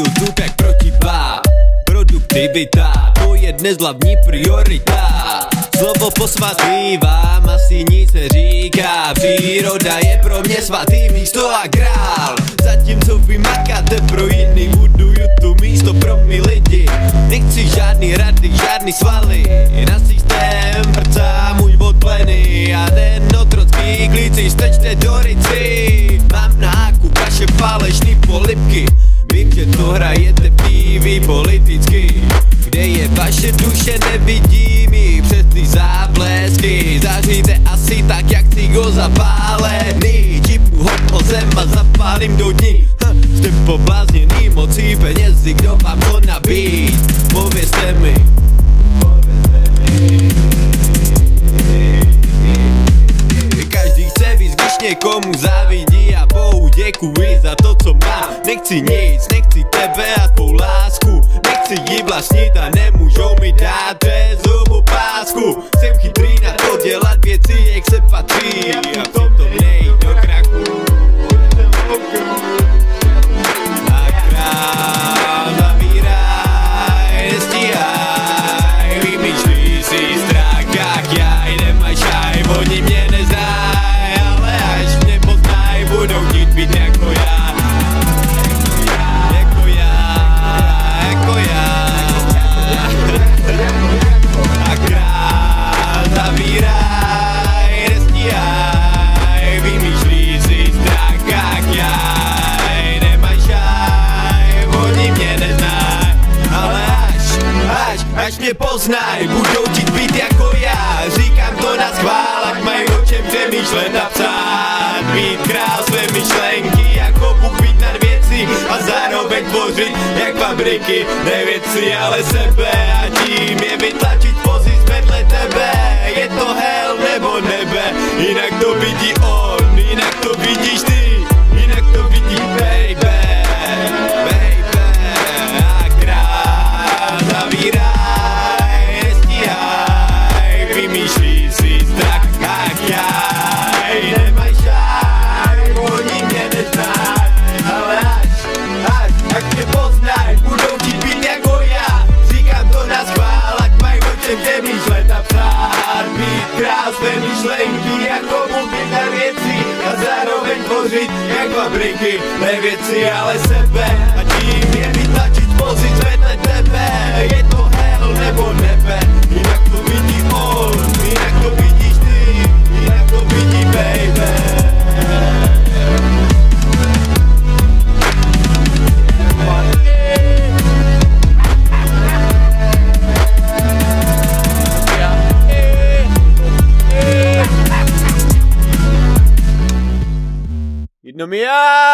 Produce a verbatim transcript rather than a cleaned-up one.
vzduch jak protipa. Produktivita, to je dnes hlavní priorita. Slovo posvatý vám asi nic neříká. Příroda je pro mě svatý místo a král. Zatímco vy makáte pro jiný, buduju tu místo pro my lidi. Nechci žádný rady, žádný svaly. Na systém prcá můj odplený. A ten otrocký klíci strčte do rici. Mám na háku vaše falešný polibky. Vím, že to hrajete T V politicky. Kde je vaše duše, nevidím ji přes ty záblesky. Záříte asi tak jak cigo zapálený. Čipu hod o zem a zapálím do dní. Ha, jste poblázněný mocí penězi, kdo vám to nabít? Povězte mi. Každý chce víc, když někomu závidí. A bohu děkuji za to, co mám. Nechci nic, nechci tebe a tvou lásku. Nechci ji vlastnit a nemůžou mi dát zubu pásku. Jsem chytrý na to dělat věci, jak se patří. A v tomto nejít do krachu. A král zavíraj, nestíhaj. Vymýšlí si strach jak já. Nemáš šaj, oni mě neznají. Ale až mě poznají, budou chtít být jako já. Jako já, jako já. A král zavíraj, nestíhaj. Vymýšlí si strach jak já. Nemáš šaj, oni mě neznají. Ale až, až, až mě poznají, budou chtít být jako já. Říkám to na schvál, ať mají o čem přemýšlet a psát. Být král své myšlenky, jako Bůh být nad věcí. A zároveň tvořit jak fabriky, ne věci, ale sebe. A tím je vytlačit pozic vedle tebe. Je to hell nebo nebe, jinak to vidí on, jinak to vidíš ty, jinak to vidí baby, baby. A král zavíraj, nestíhaj. Vymýšlí si strach jak já. Nemají šaj, oni mě neznají. Ale až, až, až mě poznají, budou chtít být jako já. Říkám to na schvál, ať mají o čem přemýšlet a psát. Být král své myšlenky, jako Bůh na věcí. A zároveň tvořit jak fabriky, ne věci, ale sebe. A tím je vytlačit pozic vedle tebe. Je to hell nebo nebe, jinak to vidí on, jinak to vidíš ty, jinak to vidí baby. Jedno mi já.